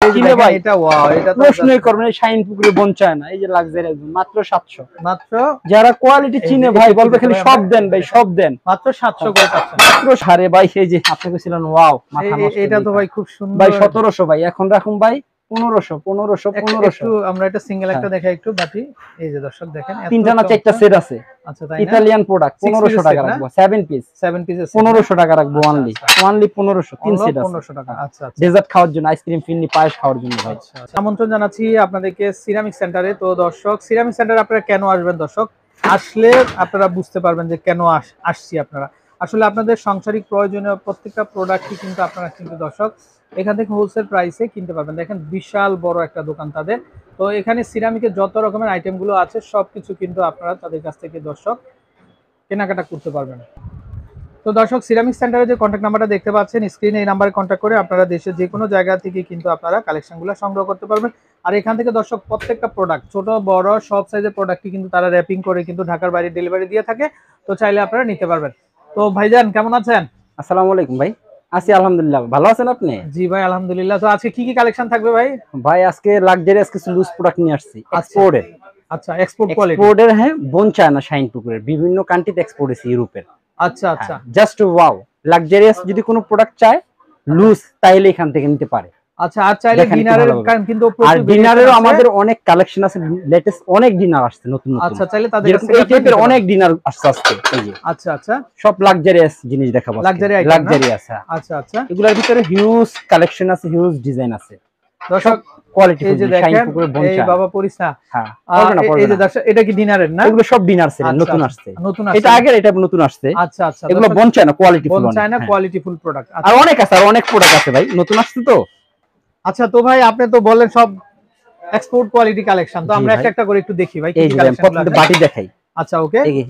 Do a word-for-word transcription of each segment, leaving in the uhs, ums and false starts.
চিনে ভাই এটা ওয়াও, এটা তো প্রশ্নই করবেন না, শাইন পুকুরে বোন চায় না। এই যে লাক্সারি মাত্র সাতশো, মাত্র যারা কোয়ালিটি চিনে ভাই বলবে খালি সব দেন ভাই, সব দেন, মাত্র সাতশো করে পাচ্ছেন মাত্র সাড়ে ভাই। এই যে আপনাকে ছিলেন ওয়াও মাথা নষ্ট, এটা তো ভাই খুব সুন্দর ভাই সতেরোশো ভাই, এখন রাখুন ভাই পনেরোশো পনেরোশো পনেরোশো। একটু আমরা এটা সিঙ্গেল একটা দেখাই একটু বাটি। এই যে দর্শক দেখেন তিনটা না চারটা সেট আছে। আচ্ছা তাই না, ইতালিয়ান প্রোডাক্ট পনেরোশো টাকা রাখবো, সেভেন পিস সেভেন পিস পনেরোশো টাকা রাখবো অনলি, অনলি পনেরোশো, তিন সেট আছে পনেরোশো টাকা। আচ্ছা আচ্ছা, ডেজার্ট খাওয়ার জন্য, আইসক্রিম ফিরনি পায়েস খাওয়ার জন্য ভাই। আচ্ছা আমন্ত্রণ জানাচ্ছি আপনাদেরকে সিরামিক সেন্টারে। তো দর্শক সিরামিক সেন্টারে আপনারা কেন আসবেন দর্শক, আসলে আপনারা বুঝতে পারবেন যে কেন আসছি আপনারা। আসলে আপনাদের সাংসারিক প্রয়োজনীয় প্রত্যেকটা প্রোডাক্টই কিন্তু আপনারা কিন্তু দর্শক এখান থেকে হোলসেল প্রাইসে কিনতে পারবেন। দেখেন বিশাল বড় একটা দোকান তাদের। তো এখানে সিরামিকের যত রকমের আইটেমগুলো আছে সবকিছু কিন্তু আপনারা তাদের কাছ থেকে দর্শক কেনাকাটা করতে পারবেন। তো দর্শক সিরামিক সেন্টারে যে কন্ট্যাক্ট নাম্বারটা দেখতে পাচ্ছেন স্ক্রিনে, এই নাম্বারে কন্ট্যাক্ট করে আপনারা দেশের যে কোনো জায়গা থেকে কিন্তু আপনারা কালেকশনগুলো সংগ্রহ করতে পারবেন। আর এখান থেকে দর্শক প্রত্যেকটা প্রোডাক্ট ছোট বড় সব সাইজের প্রোডাক্টই কিন্তু তারা র্যাপিং করে কিন্তু ঢাকার বাইরে ডেলিভারি দিয়ে থাকে। তো চাইলে আপনারা নিতে পারবেন। তো ভাইজান কেমন আছেন? আসসালামু আলাইকুম ভাই। আছি আলহামদুলিল্লাহ, ভালো আছেন আপনি? জি ভাই আলহামদুলিল্লাহ। তো আজকে কি কি কালেকশন থাকবে ভাই? ভাই আজকে লাক্সারিয়াস কিছু লুজ প্রোডাক্ট নিয়ে আসছি এক্সপোর্টের। আচ্ছা এক্সপোর্ট কোয়ালিটি, এক্সপোর্টের হ্যাঁ, বোন চায় না শাইন পুকুরের, বিভিন্ন কান্ট্রিতে এক্সপোর্ট হয়েছে ইউরোপের। আচ্ছা আচ্ছা জাস্ট ওয়াও, লাক্সারিয়াস যদি কোনো প্রোডাক্ট চায় লুজ তাইলে এখান থেকে নিতে পারে। আচ্ছা আর চাইলে ডিনারের কিন্তু আর ডিনারেরও আমাদের অনেক কালেকশন আছে, লেটেস্ট অনেক ডিনার আসছে নতুন নতুন। আচ্ছা চাইলে তাদের কাছে এই টাইপের অনেক ডিনার আসছে আজকে। এই যে আচ্ছা আচ্ছা সব লাক্সারিয়াস জিনিস দেখাবো, লাক্সারি আইটেম, লাক্সারিয়াস। আচ্ছা আচ্ছা এগুলোর ভিতরে হিউজ কালেকশন আছে, হিউজ ডিজাইন আছে। দর্শক কোয়ালিটি এই যে দেখেন এই বাবা পরিসা, হ্যাঁ এই যে দর্শক এটা কি ডিনারের না? এগুলো সব ডিনার সেট নতুন আসছে, নতুন আসছে, এটা আগের এটা নতুন আসছে। আচ্ছা আচ্ছা এগুলো বোন চায় না, কোয়ালিটি ফুল, বোন চায় না কোয়ালিটি ফুল প্রোডাক্ট। আর অনেক আছে, আর অনেক প্রোডাক্ট আছে ভাই নতুন আসছে তো। আচ্ছা তো ভাই আপনি তো বললেন সব এক্সপোর্ট কোয়ালিটি কালেকশন, তো আমরা একটা একটা করে একটু দেখি ভাই কি কি কালেকশন আছে। বাটি দেখাই। আচ্ছা ওকে, এই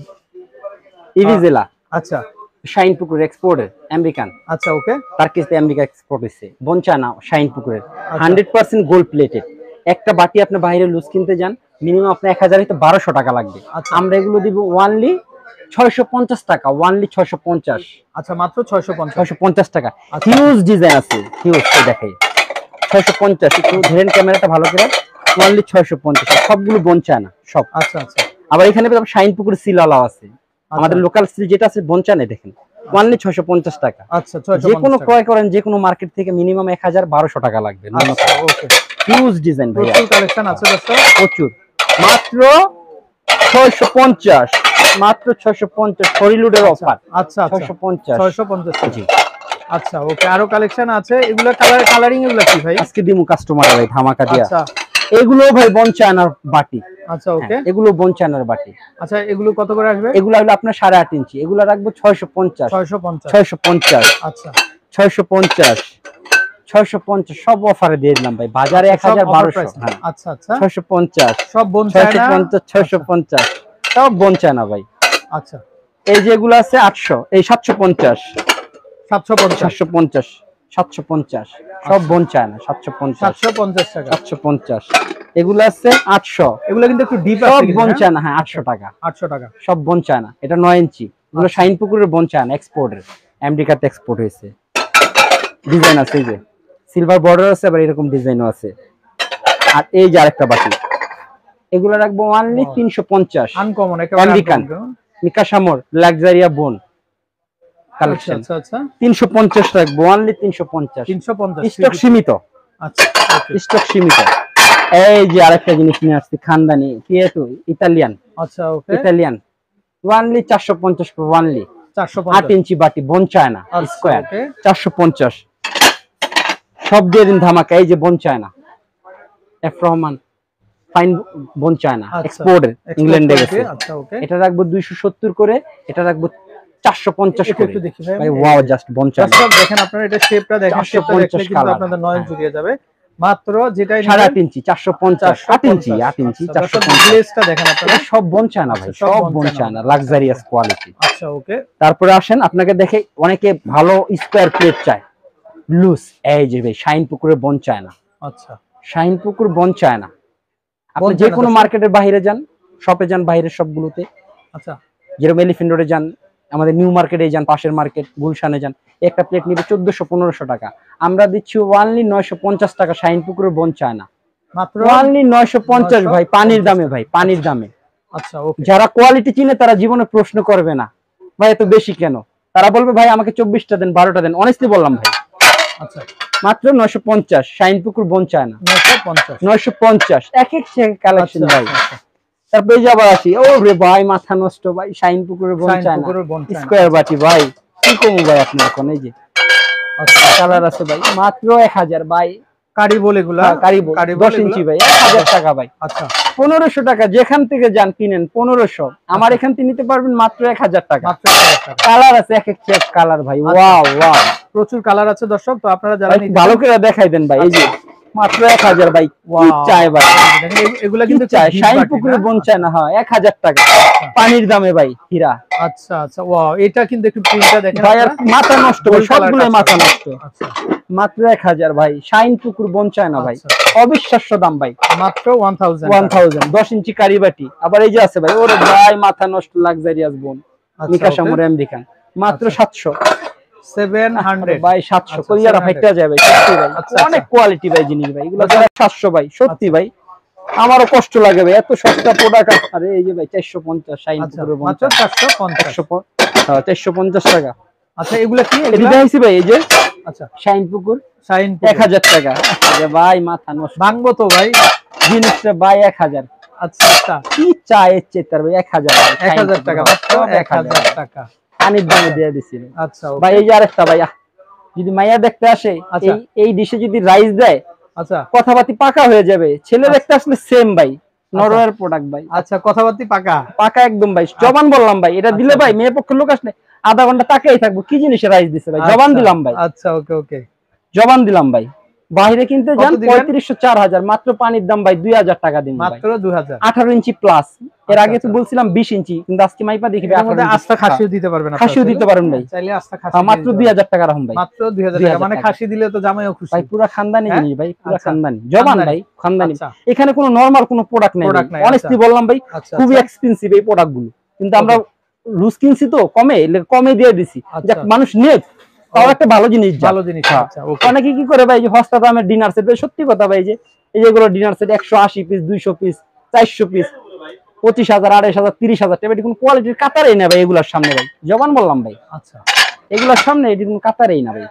ইভিজেলা, আচ্ছা শাইন পুকুরের এক্সপোর্টের আমেরিকান। আচ্ছা ওকে, টার্কিশে আমেরিকা এক্সপোর্ট হইছে, বোন চায় না শাইন পুকুরের হান্ড্রেড পার্সেন্ট গোল্ড প্লেটেড। একটা বাটি আপনি বাইরে লুজ কিনতে যান মিনিমাম আপনার এক হাজার হইতে বারোশো টাকা লাগবে, আমরা এগুলো দিব ওয়ানলি ছয়শো পঞ্চাশ টাকা, ওয়ানলি ছয়শো পঞ্চাশ। আচ্ছা মাত্র ছয়শো পঞ্চাশ, ছয়শো পঞ্চাশ টাকা। হিউজ ডিজাইন আছে, হিউজ দেখাই ছয়শো পঞ্চাশ। একটু ধরেন ক্যামেরাটা ভালো করে, ওয়ানলি ছয়শো পঞ্চাশ, সবগুলো বোন চায় না সব। আচ্ছা আচ্ছা আবার এখানে শাইন পুকুর সিলালাও আছে, আমাদের লোকাল সিল যেটা আছে বোন চায় না, দেখেন ওয়ানলি ছয়শো পঞ্চাশ টাকা। আচ্ছা যে কোনো ক্রয় করেন যে কোনো মার্কেট থেকে মিনিমাম এক হাজার বারোশো টাকা লাগবে। ওকে হিউজ ডিজাইন ভাই, প্রচুর কালেকশন আছে দর্শক, প্রচুর। মাত্র ছয়শো পঞ্চাশ, মাত্র ছয়শো পঞ্চাশ হরিলুডের অফার। আচ্ছা ছয়শো পঞ্চাশ, ছয়শো পঞ্চাশ জি। আচ্ছা ওকে, আরো কালেকশন আছে, এগুলো কালার কালারিং এগুলো কি ভাই? আজকে দিমু কাস্টমার ভাই ধামাকা দিয়া। আচ্ছা এগুলো ভাই বোন চায়নার বাটি। আচ্ছা ওকে, এগুলো বোন চায়নার বাটি। আচ্ছা এগুলো কত করে আসবে? এগুলো হলো আপনার সাড়ে আট ইঞ্চি, এগুলো রাখবো ছয়শো পঞ্চাশ। ছয়শো পঞ্চাশ, ছয়শো পঞ্চাশ, আচ্ছা ছয়শো পঞ্চাশ, ছয়শো পঞ্চাশ সব অফারে দিয়ে দিলাম ভাই, বাজারে এক হাজার বারোশো। আচ্ছা আচ্ছা ছয়শো পঞ্চাশ, সব বোন চায়না, ছয়শো পঞ্চাশ সব বোন চায়না ভাই। আচ্ছা এই যেগুলো আছে আটশো, এই সাতশো পঞ্চাশ, সাতশো পঞ্চাশ, সাতশো পঞ্চাশ, সাতশো পঞ্চাশ সব বোন চায়না, সাতশো পঞ্চাশ, সাতশো পঞ্চাশ টাকা, সাতশো পঞ্চাশ। এগুলো আছে আটশো, এগুলো কিন্তু একটু ডিপ সব আছে, বোন চায়না। হ্যাঁ আটশো টাকা, আটশো টাকা সব বোন চায়না। এটা নয় ইঞ্চি, এগুলো শাইন পুকুরের বোন চায়না এক্সপোর্টের, আমেরিকাতে এক্সপোর্ট হয়েছে। ডিজাইন আছে, এই যে সিলভার বর্ডার আছে, আবার এরকম ডিজাইনও আছে। আর এই যে আরেকটা বাটি, এগুলো রাখবো অনলি তিনশো পঞ্চাশ, আনকমন একেবারে আমেরিকান মিকাসামোর লাক্সারিয়া বোন কালেকশন। আচ্ছা আচ্ছা তিনশো পঞ্চাশ রাখবো অনলি, তিনশো পঞ্চাশ, তিনশো পঞ্চাশ, স্টক সীমিত। আচ্ছা স্টক সীমিত। এই যে আরেকটা জিনিস নিয়ে আসছি, খানদানি পিয়েটো ইতালিয়ান। আচ্ছা ওকে, ইতালিয়ান ওয়ানলি চারশো পঞ্চাশ, ওয়ানলি চারশো আট ইঞ্চি বাটি বোন চায়না স্কয়ার, ওকে চারশো পঞ্চাশ সব দিয়ে দিন ধামাকা। এই যে bone china F Rahman fine bone china এক্সপোর্টের, ইংল্যান্ডে গেছে। আচ্ছা ওকে, এটা রাখবো দুইশো সত্তর করে, এটা রাখবো চারশো পঞ্চাশ করে। একটু দেখি ভাই, ভাই ওয়াও জাস্ট বোন চায়না। সব দেখেন আপনারা, এটা শেপটা দেখেন, শেপটা দেখলে কিন্তু আপনাদের নয়ন জুড়িয়ে যাবে। মাত্র যেটাই সাড়ে আট ইঞ্চি, চারশো পঞ্চাশ, আট ইঞ্চি, আট ইঞ্চি, চারশো পঞ্চাশ। গ্লেজটা দেখেন আপনারা, সব বোন চায়না ভাই, সব বোন চায়না, লাক্সারিয়াস কোয়ালিটি। আচ্ছা ওকে, তারপরে আসেন আপনাকে দেখে অনেকে ভালো স্কয়ার প্লেট চায় লুজ, এই যে ভাই শাইন পুকুরের বোন চায়না। আচ্ছা শাইন পুকুর বোন চায়না, আপনি যে কোনো মার্কেটের বাইরে যান, শপে যান, বাইরের সবগুলোতে, আচ্ছা যেরকম এলিফ্যান্ট রোডে যান, আমাদের নিউ মার্কেটে যান, পাশের মার্কেট গুলশানে যান, একটা প্লেট নিবে চোদ্দশো পনেরোশো টাকা, আমরা দিচ্ছি ওয়ানলি নয়শো পঞ্চাশ টাকা শাহিন পুকুরের বোন চায়না, মাত্র ওয়ানলি নয়শো পঞ্চাশ ভাই, পানির দামে ভাই, পানির দামে। আচ্ছা ওকে, যারা কোয়ালিটি চিনে তারা জীবনে প্রশ্ন করবে না ভাই এত বেশি কেন, তারা বলবে ভাই আমাকে চব্বিশটা দেন, বারোটা দেন, অনেস্টলি বললাম ভাই। আচ্ছা মাত্র নয়শো পঞ্চাশ শাহিন পুকুর বোন চায়না, নয়শো পঞ্চাশ নয়শো পঞ্চাশ এক এক কালেকশন ভাই। তারপরে এই যে আবার আসি, ও রে ভাই মাথা নষ্ট ভাই, শাহিন পুকুরের বোন চায়না স্কোয়ার বাটি ভাই, কি কমু ভাই আপনার এখন। এই যে কালার আছে ভাই, মাত্র এক হাজার ভাই, কারিবল এগুলা, কারিবল দশ ইঞ্চি ভাই, এক হাজার টাকা ভাই। আচ্ছা পনেরোশো টাকা, যেখান থেকে যান কিনেন পনেরোশো, আমার এখান থেকে নিতে পারবেন মাত্র এক হাজার টাকা। কালার আছে এক এক কালার ভাই, ওয়াও ওয়াও, প্রচুর কালার আছে দর্শক, তো আপনারা যারা ভালো করে দেখাই দেন ভাই। এই যে মাত্র এক হাজার ভাই, চাই ভাই, এগুলা কিন্তু চাই শাহিন পুকুরের বোন চায় না, হ্যাঁ এক হাজার টাকা পানির দামে ভাই, হীরা। আচ্ছা আচ্ছা ওয়াও, এটা কিন্তু একটু প্রিন্টটা দেখেন ভাই, আর মাথা নষ্ট ভাই, সবগুলো মাথা নষ্ট। আচ্ছা মাত্র এক হাজার ভাই, শাহিন পুকুর বোন চায় না ভাই, অবিশ্বাস্য দাম ভাই, মাত্র ওয়ান থাউজেন্ড ওয়ান থাউজেন্ড দশ ইঞ্চি কারিবাটি। আবার এই যে আছে ভাই, ওরে ভাই মাথা নষ্ট লাক্সারিয়াস বোন নিকাশা মোর আমেরিকান, মাত্র সাতশো সেভেন হান্ড্রেড ভাই, সাতশো কইয়ারা ফাইটা যায় ভাই, সত্যি ভাই অনেক কোয়ালিটি ভাই জিনিস ভাই, এগুলো যারা সাতশো ভাই, সত্যি ভাই আমারও কষ্ট লাগে ভাই এত সস্তা প্রোডাক্ট। আরে এই যে ভাই চারশো পঞ্চাশ শাহিন পুকুরের বোন, মাত্র চারশো পঞ্চাশ, হ্যাঁ চারশো পঞ্চাশ টাকা। আচ্ছা এগুলা কি এটা দেখাইছি ভাই, এই যে আচ্ছা শাহিন পুকুর শাহিন এক হাজার টাকা। আরে ভাই মাথা নষ্ট, ভাঙবো তো ভাই জিনিসটা ভাই এক হাজার। আচ্ছা আচ্ছা কি চায় চেতার ভাই, এক হাজার, এক হাজার টাকা, মাত্র এক হাজার টাকা পানির দামে দিয়ে দিছিল। আচ্ছা ভাই এই যে আরেকটা ভাই, যদি মাইয়া দেখতে আসে এই এই ডিশে যদি রাইস দেয়, আচ্ছা কথাবার্তা পাকা হয়ে যাবে, ছেলে দেখতে আসলে সেম ভাই, নরওয়ের প্রোডাক্ট ভাই। আচ্ছা কথাবার্তা পাকা পাকা একদম ভাই, জবান বললাম ভাই, এটা দিলে ভাই মেয়ে পক্ষের লোক আসলে আধা ঘন্টা তাকাই থাকবো, কি জিনিসে রাইস দিছে ভাই, জবান দিলাম ভাই। আচ্ছা ওকে ওকে, জবান দিলাম ভাই। বাইরে কিনতে যান পঁয়ত্রিশশো চার হাজার, মাত্র পানির দাম ভাই দুই হাজার টাকা দিন, মাত্র দুই হাজার, আঠারো ইঞ্চি প্লাস। এর আগে তো বলছিলাম বিশ ইঞ্চি, কিন্তু আজকে মাইপা দেখি আস্থা খাসিও দিতে পারবেন, খাসিও দিতে পারেন ভাই, চাইলে আস্থা খাসি মাত্র দুই হাজার টাকা রাখুন ভাই, মাত্র দুই হাজার টাকা, মানে খাসি দিলে তো জামাইও খুশি ভাই, পুরো খানদানি জিনিস ভাই, পুরো খানদানি জবান ভাই, খানদানি। এখানে কোনো নরমাল কোনো প্রোডাক্ট নাই, অনেস্টলি বললাম ভাই, খুবই এক্সপেন্সিভ এই প্রোডাক্ট গুলো, কিন্তু আমরা লুজ কিনছি তো কমে, কমে দিয়ে দিছি, যাক মানুষ নেক, তাও একটা ভালো জিনিস, ভালো জিনিস। আচ্ছা অনেকে কি করে ভাই, যে সস্তা দামের ডিনার সেট, সত্যি কথা ভাই, যে এই যেগুলো ডিনার সেট একশো আশি পিস, দুইশো পিস, চারশো পিস, পঁচিশ হাজার, আড়াইশ হাজার, তিরিশ হাজার টাকা, কোন কোয়ালিটির কাতারেই না ভাই এগুলোর সামনে ভাই, জবান বললাম ভাই। আচ্ছা এগুলোর সামনে এটি কোন কাতারেই না ভাই।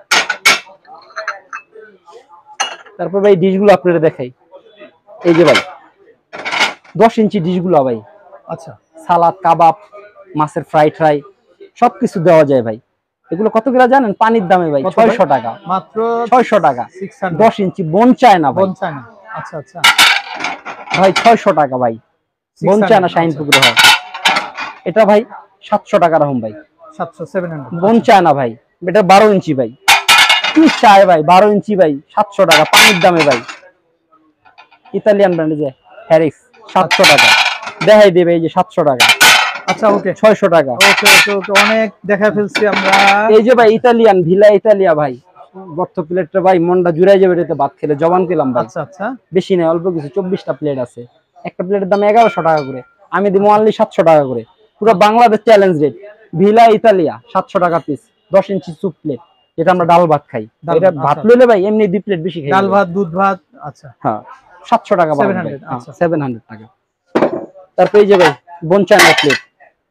তারপর ভাই ডিশগুলো আপনারা দেখাই, এই যে ভাই দশ ইঞ্চি ডিশগুলো ভাই, আচ্ছা সালাদ, কাবাব, মাছের ফ্রাই ফ্রাই সবকিছু দেওয়া যায় ভাই। এগুলো কত করে জানেন? পানির দামে ভাই ছয়শো টাকা, মাত্র ছয়শো টাকা, দশ ইঞ্চি বোন চায় না ভাই, বোন চায় না। আচ্ছা আচ্ছা ভাই ছয়শো টাকা ভাই, বোন চায় না শাহিন পুকুরে হয়। এটা ভাই সাতশো টাকা রাখুন ভাই, সাতশো সেভেন হান্ড্রেড, বোন চায় না ভাই, এটা বারো ইঞ্চি ভাই, কি চায় ভাই, বারো ইঞ্চি ভাই সাতশো টাকা পানির দামে ভাই। ইতালিয়ান ব্র্যান্ড যে হ্যারিক্স সাতশো টাকা, দেখাই দেবে এই যে সাতশো টাকা। আচ্ছা ওকে ছয়শো টাকা, ওকে ওকে ওকে অনেক দেখা ফেলছি আমরা। এই যে ভাই ইতালিয়ান ভিলা ইতালিয়া ভাই, বর্ত প্লেটটা ভাই মনটা জুড়াই যাবে এটাতে ভাত খেলে, জবান দিলাম ভাই। আচ্ছা আচ্ছা বেশি নাই, অল্প কিছু, চব্বিশটা প্লেট আছে, একটা প্লেটের দাম এগারোশো টাকা করে, আমি দিব অনলি সাতশো টাকা করে, পুরো Bangladesh challenge rate. Villa Italia সাতশো টাকা পিস, দশ ইঞ্চি স্যুপ প্লেট, যেটা আমরা ডাল ভাত খাই, এটা ভাত লইলে ভাই এমনি দুই প্লেট বেশি খাই, ডাল ভাত, দুধ ভাত। আচ্ছা হ্যাঁ সাতশো টাকা, সেভেন হান্ড্রেড, আচ্ছা সেভেন হান্ড্রেড টাকা। তারপর এই যে ভাই bone china plate,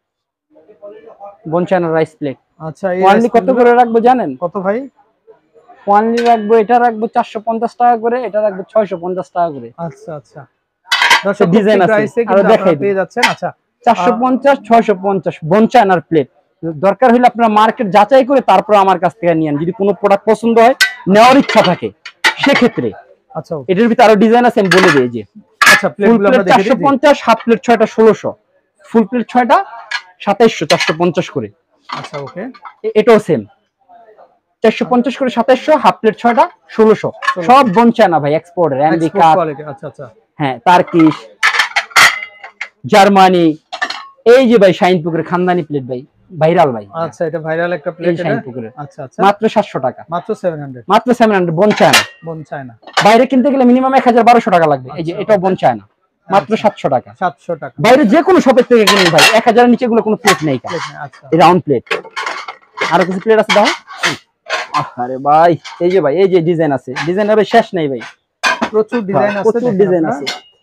bone china rice plate. আচ্ছা ওয়ানলি কত করে রাখবো জানেন? কত ভাই? ওয়ানলি রাখবো, এটা রাখবো চারশো পঞ্চাশ টাকা করে, এটা রাখবো ছয়শো পঞ্চাশ টাকা করে। আচ্ছা আচ্ছা দর্শক ডিজাইন আছে আর দেখাই পেয়ে যাচ্ছেন। আচ্ছা চারশো পঞ্চাশ, ছয়শো পঞ্চাশ বোন চায়নার প্লেট। দরকার হলে আপনারা মার্কেট যাচাই করে তারপর আমার কাছ থেকে নিয়েন, যদি কোনো প্রোডাক্ট পছন্দ হয় নেওয়ার ইচ্ছা থাকে সেক্ষেত্রে। আচ্ছা এটার ভিতরে আরো ডিজাইন আছে, আমি বলে দিই। যে আচ্ছা প্লেটগুলো আমরা দেখে দিই, চারশো পঞ্চাশ, হাফ প্লেট ছয়টা ষোলোশো, ফুল প্লেট ছয়টা সাতাইশশো, চারশো পঞ্চাশ করে। আচ্ছা ওকে এটাও সেম, চারশো পঞ্চাশ করে সাতাইশশো, হাফ প্লেট ছয়টা ষোলোশো, সব বোন চায়না ভাই, এক্সপোর্টের আমেরিকা। আচ্ছা আচ্ছা হ্যাঁ তার্কিশ, জার্মানি। এই যে ভাই শাহিন পুকুরের খানদানি প্লেট ভাই, ভাইরাল ভাই। আচ্ছা এটা ভাইরাল একটা প্লেট শাহিন পুকুরের। আচ্ছা আচ্ছা মাত্র সাতশো টাকা, মাত্র সাতশো, মাত্র সাতশো বোন চায়না, বোন চায়না। বাইরে কিনতে গেলে মিনিমাম এক হাজার বারোশো টাকা লাগবে। এই যে এটাও বোন চায়না, মাত্র সাতশো টাকা, সাতশো টাকা। বাইরে যে কোনো শপের থেকে কিনুন ভাই, এক হাজারের নিচে গুলো কোনো প্লেট নেই, রাউন্ড প্লেট। আরো কিছু প্লেট আছে দাও, আরে ভাই এই যে ভাই এই যে ডিজাইন আছে, ডিজাইন হবে শেষ নাই ভাই, প্রচুর ডিজাইন আছে, প্রচুর ডিজাইন আছে।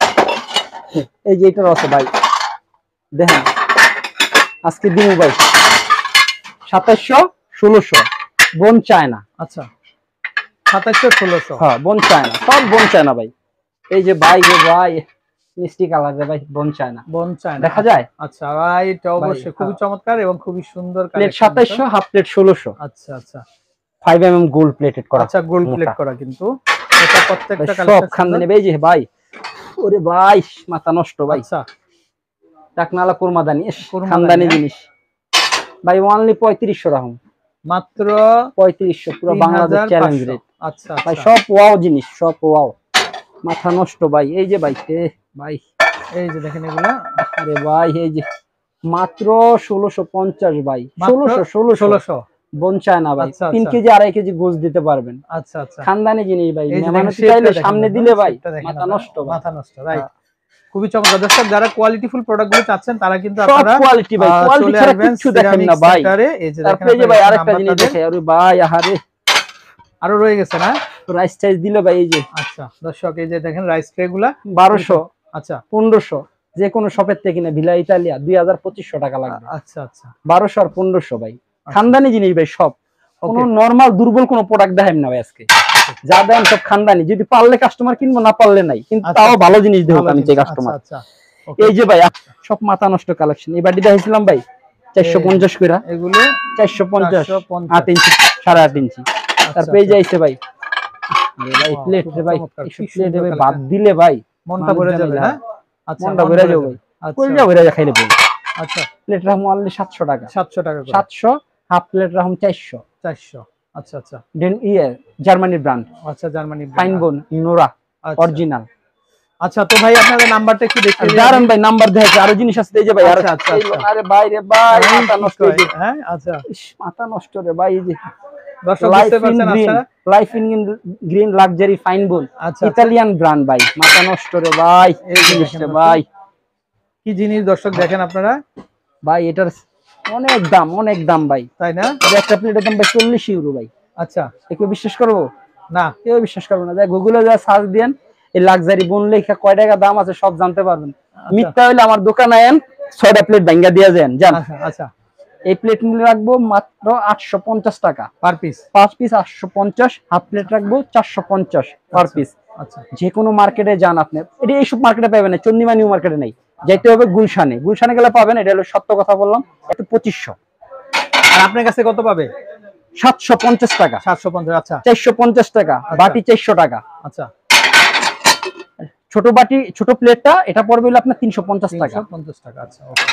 এই যে এটার আছে ভাই, দেখেন আজকে দিন ভাই সাতাইশশো ষোলোশো বোন চায়না। আচ্ছা সাতাইশশো ষোলোশো, হ্যাঁ বোন চায়না, সব বোন চায়না ভাই। এই যে ভাই রে ভাই মিষ্টি কালার রে ভাই, বোন চায়না, বোন চায়না দেখা যায়। আচ্ছা ভাই এটা অবশ্যই খুবই চমৎকার এবং খুবই সুন্দর প্লেট কালেকশন। সাতাইশশো, হাফ প্লেট ষোলোশো। আচ্ছা আচ্ছা five M M gold plated করা। আচ্ছা গোল্ড প্লেট করা, কিন্তু এটা প্রত্যেকটা সব কালেকশন খানদানি ভাই। যে ভাই ওরে ভাই মাথা নষ্ট ভাই, আচ্ছা টাকনালা কুরমাদানি কুরমাদানি, খানদানি হ্যাঁ। জিনিস ভাই অনলি পঁয়ত্রিশশো রাখুন, মাত্র পঁয়ত্রিশশো, পুরো বাংলাদেশ চ্যালেঞ্জ রেট আচ্ছা ভাই। আচ্ছা সব ওয়াও জিনিস, সব ওয়াও, মাথা নষ্ট ভাই। এই যে ভাই এ ভাই এই যে দেখেন এগুলা, আরে ভাই এই যে মাত্র ষোলোশো পঞ্চাশ ভাই, মাত্র ষোলোশো ষোলোশো ষোলোশো বোন চায়না ভাই। আচ্ছা, তিন আচ্ছা। কেজি আড়াই কেজি গোস দিতে পারবেন, আচ্ছা আচ্ছা খানদানি জিনিস ভাই। এই যে মেহমান দেখেন চাইলে শেপটা সামনে দেখেন, দিলে ভাই শেপটা দেখেন মাথা আপনারা, নষ্ট ভাই। মাথা নষ্ট রাইট। খুবই চমৎকার দর্শক, যারা কোয়ালিটিফুল প্রোডাক্ট গুলো চাচ্ছেন তারা কিন্তু সব আপনারা কোয়ালিটি ভাই, আহ, কোয়ালিটি চলে ছাড়া আসবেন কিচ্ছু দেখেন না সিরামিক ভাই। সেন্টারে। এই যে দেখেন তারপরে এই যে ভাই আপনারা আরেকটা জিনিস নাম্বারটা দেন। দেখে, আরে ভাই আহারে আরো রয়ে গেছে না? রাইস টাইস দিলে ভাই এই যে আচ্ছা দর্শক এই যে দেখেন রাইস ট্রে গুলা বারোশো, আচ্ছা পনেরোশো, যে কোনো শপের থেকে কিনে ভিলা ইতালিয়া দুই হাজার পঁচিশশো টাকা লাগবে। আচ্ছা আচ্ছা বারোশো আর পনেরোশো ভাই, খানদানি জিনিস ভাই সব। কোনো ওকে নরমাল দুর্বল কোনো প্রোডাক্ট দেখাই না ভাই আজকে, যা দেন সব খানদানি। যদি পারলে কাস্টমার কিনবো, না পারলে নাই, কিন্তু আচ্ছা, তাও ভালো জিনিস দেবো ভালো আমি জিনিস, যে কাস্টমার। আচ্ছা আচ্ছা এই যে ভাই সব মাথা নষ্ট কালেকশন। এই বাড়ি দেখাইছিলাম ভাই চারশো পঞ্চাশ করে, এগুলো চারশো পঞ্চাশ, চারশো পঞ্চাশ। আট ইঞ্চি, সাড়ে আট ইঞ্চি। তারপরে এই যে আইছে ভাই, আরে ভাই Wow, প্লেট খুব রে ভাই, চমৎকার, এইসব কি প্লেট সুন্দর ভাই collection। বাদ দিলে ভাই মনটা ভরে মানুষ যাবে জানে না? না। আচ্ছা মনটা মন ভরে যাবে ভাই, আচ্ছা কইরা ভরে খাইলে ভাই। আচ্ছা প্লেট রাখুন অনলি সাতশো টাকা, সাতশো টাকা করে, সাতশো। হাফ প্লেট রাখুন চারশো। চারশো আচ্ছা আচ্ছা দেন ইয়ে জার্মানির ব্র্যান্ড আচ্ছা জার্মানি ফাইন বোন নোরা আচ্ছা। অরিজিনাল। আচ্ছা তো ভাই আপনাদের নাম্বারটা একটু দেখিয়ে দিন। দাঁড়ান ভাই নাম্বার দেখে, আরো জিনিস আছে এই যে ভাই। আরো আচ্ছা, আচ্ছা, এই আচ্ছা। আরে ভাই রে ভাই মাথা নষ্ট হয়ে যায়। হ্যাঁ আচ্ছা ইস, মাথা নষ্ট রে ভাই। এই যে দর্শক লাইফ বুঝতে ইন পারছেন গ্রিন, আপনারা? Life in green luxury fine bone, আচ্ছা, ইতালিয়ান ব্র্যান্ড ভাই। মাথা নষ্ট রে ভাই এই এই যে জিনিসটা দেখেন ভাই। কি জিনিস দর্শক দেখেন আপনারা, ভাই এটার অনেক দাম, অনেক দাম ভাই। তাই না? এই একটা প্লেটের দাম ভাই চল্লিশ ইউরো ভাই। আচ্ছা কেউ বিশ্বাস করবো? না কেউ বিশ্বাস করবো না। যাই গুগলে যা সার্চ দেন, এই লাক্সারি বোন লেখা কয় টাকা দাম আছে সব জানতে পারবেন। মিথ্যা হইলে আমার দোকানে আয়েন, ছয়টা প্লেট ভাঙ্গা দিয়ে যান জান। আচ্ছা আচ্ছা এই প্লেট নিলে রাখবো মাত্র আটশো পঞ্চাশ টাকা পার পিস, পাঁচ পিস আটশো পঞ্চাশ। হাফ প্লেট রাখবো চারশো পঞ্চাশ পার পিস। আচ্ছা যে কোনো মার্কেটে যান আপনি, এটা এইসব মার্কেটে পাবেন না, চন্দিমা নিউ মার্কেটে নেই, যাইতে হবে গুলশানে। গুলশানে গেলে পাবেন। এটা হলো সত্য কথা বললাম, একটু পঁচিশশো। আর আপনার কাছে কত পাবে? সাতশো পঞ্চাশ টাকা, সাতশো পঞ্চাশ আচ্ছা চারশো পঞ্চাশ টাকা, বাটি চারশো টাকা। আচ্ছা ছোট বাটি ছোট প্লেটটা এটা পড়বে হলো আপনার তিনশো পঞ্চাশ টাকা। তিনশো পঞ্চাশ টাকা আচ্ছা ওকে।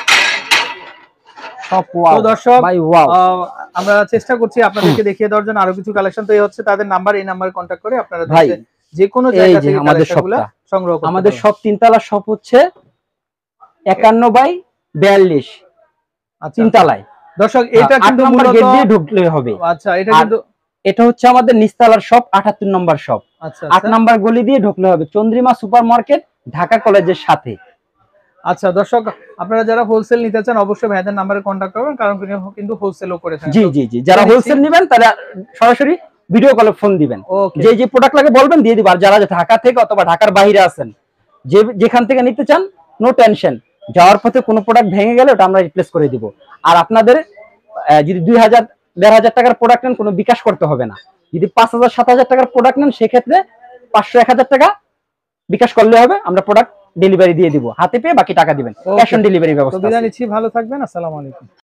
সব তো ওয়াও দর্শক ভাই ওয়াও। আহ, আমরা চেষ্টা করছি আপনাদেরকে দেখিয়ে দেওয়ার জন্য আরো কিছু কালেকশন। তো এই হচ্ছে তাদের নাম্বার, এই নাম্বারে কন্ট্যাক্ট করে আপনারা ভাই দেশে যে কোনো এই জায়গা যে থেকে আমাদের কালেকশনগুলো শপটা, সংগ্রহ করতে আমাদের পারবেন। সব তিনতলা শপ হচ্ছে একান্ন বাই বিয়াল্লিশ আচ্ছা তিনতলায়। দর্শক এটা আট কিন্তু নম্বর মূলত গেট দিয়ে ঢুকলে হবে। আচ্ছা এটা আর কিন্তু এটা হচ্ছে আমাদের নিচতলার শপ, আটাত্তর নম্বর শপ, আচ্ছা আট আচ্ছা নম্বর গলি দিয়ে ঢুকলে হবে। চন্দ্রিমা সুপার মার্কেট, ঢাকা কলেজের সাথে। আচ্ছা দর্শক আপনারা যারা হোলসেল নিতে চান অবশ্যই ভাইদের নম্বরে কন্ট্যাক্ট করবেন, কারণ তিনি কিন্তু হোলসেলও করে থাকেন। জি জি জি, যারা হোলসেল নেবেন তারা সরাসরি ভিডিও কলে ফোন দিবেন, ওকে যে যে প্রোডাক্ট লাগে বলবেন দিয়ে দিব। আর যারা ঢাকা থেকে অথবা ঢাকার বাইরে আছেন, যে যেখান থেকে নিতে চান নো টেনশন, যাওয়ার পথে কোনো প্রোডাক্ট ভেঙে গেলে ওটা আমরা রিপ্লেস করে দিব। আর আপনাদের আহ, যদি দুই হাজার দেড় হাজার টাকার প্রোডাক্ট নেন কোনো বিকাশ করতে হবে না। যদি পাঁচ হাজার সাত হাজার টাকার প্রোডাক্ট নেন সেক্ষেত্রে পাঁচশো এক হাজার টাকা বিকাশ করলে হবে, আমরা প্রোডাক্ট ডেলিভারি দিয়ে দিব। হাতে পেয়ে বাকি টাকা দিবেন, ক্যাশ অন ডেলিভারি তো ব্যবস্থা বিদায় আছে। নিচ্ছি, ভালো থাকবেন, আসসালামু আলাইকুম।